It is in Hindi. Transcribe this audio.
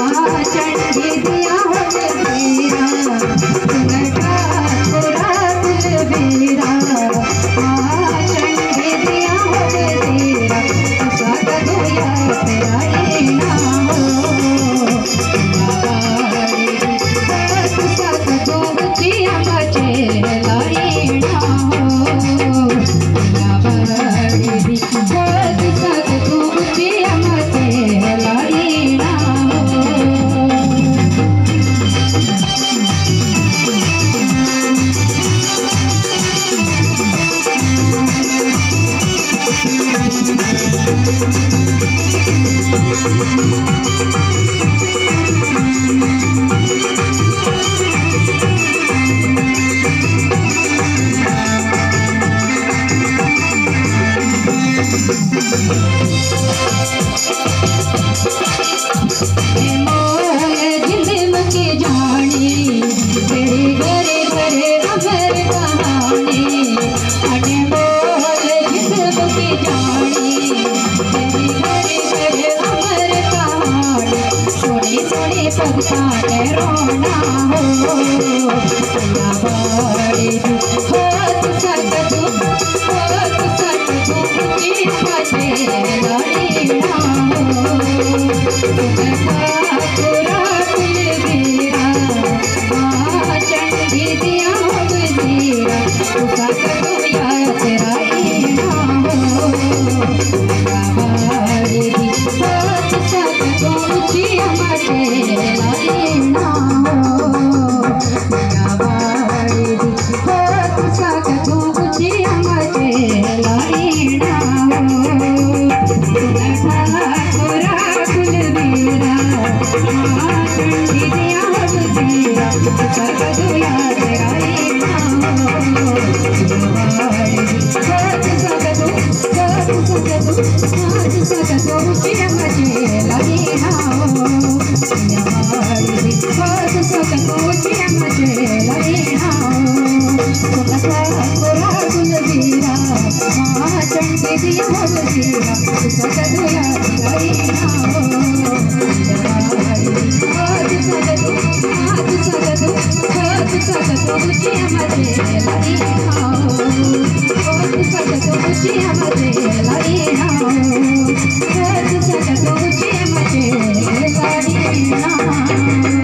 चंडी दिया हो वीरा सुनता पूरा वीरा चंडी दिया हो वीरा साथ दुया तेरा ना हो साथ दो जिया बचे लाई ना हो बड़ी साथ दो जिया बचे लाई ना पगता रोना हो बड़ी होत सकत जी बचे लड़ी ना हो चंडी दिया हो वीरा साथ दुया तेरा ना हो बड़ी होत सकत जी बचे Thank you.